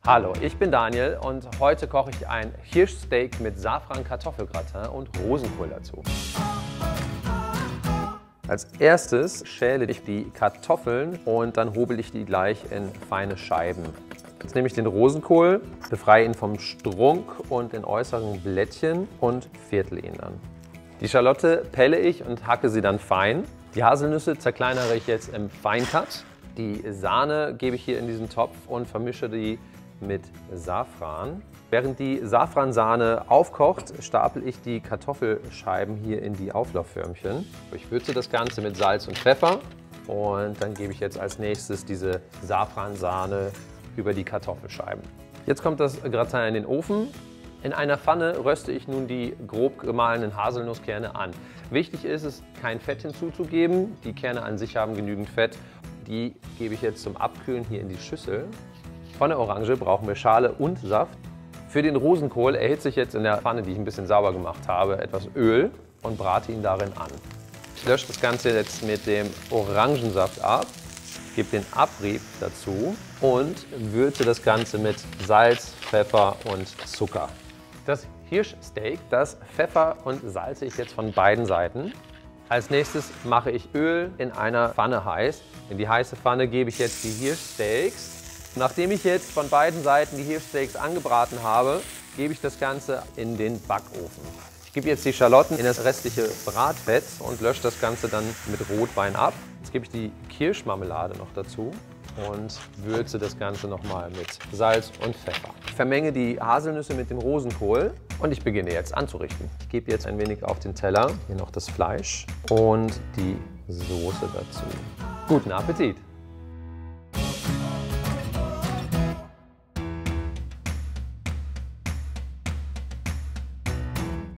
Hallo, ich bin Daniel und heute koche ich ein Hirschsteak mit Safran-Kartoffelgratin und Rosenkohl dazu. Als erstes schäle ich die Kartoffeln und dann hobel ich die gleich in feine Scheiben. Jetzt nehme ich den Rosenkohl, befreie ihn vom Strunk und den äußeren Blättchen und viertle ihn dann. Die Schalotte pelle ich und hacke sie dann fein. Die Haselnüsse zerkleinere ich jetzt im Feincut. Die Sahne gebe ich hier in diesen Topf und vermische die mit Safran. Während die Safransahne aufkocht, stapel ich die Kartoffelscheiben hier in die Auflaufförmchen. Ich würze das Ganze mit Salz und Pfeffer und dann gebe ich jetzt als nächstes diese Safransahne über die Kartoffelscheiben. Jetzt kommt das Gratin in den Ofen. In einer Pfanne röste ich nun die grob gemahlenen Haselnusskerne an. Wichtig ist es, kein Fett hinzuzugeben. Die Kerne an sich haben genügend Fett. Die gebe ich jetzt zum Abkühlen hier in die Schüssel. Von der Orange brauchen wir Schale und Saft. Für den Rosenkohl erhitze ich jetzt in der Pfanne, die ich ein bisschen sauber gemacht habe, etwas Öl und brate ihn darin an. Ich lösche das Ganze jetzt mit dem Orangensaft ab, gebe den Abrieb dazu und würze das Ganze mit Salz, Pfeffer und Zucker. Das Hirschsteak, das pfeffer und salze ich jetzt von beiden Seiten. Als nächstes mache ich Öl in einer Pfanne heiß. In die heiße Pfanne gebe ich jetzt die Hirschsteaks. Nachdem ich jetzt von beiden Seiten die Hirschsteaks angebraten habe, gebe ich das Ganze in den Backofen. Ich gebe jetzt die Schalotten in das restliche Bratfett und lösche das Ganze dann mit Rotwein ab. Jetzt gebe ich die Kirschmarmelade noch dazu und würze das Ganze nochmal mit Salz und Pfeffer. Ich vermenge die Haselnüsse mit dem Rosenkohl und ich beginne jetzt anzurichten. Ich gebe jetzt ein wenig auf den Teller, hier noch das Fleisch und die Soße dazu. Guten Appetit!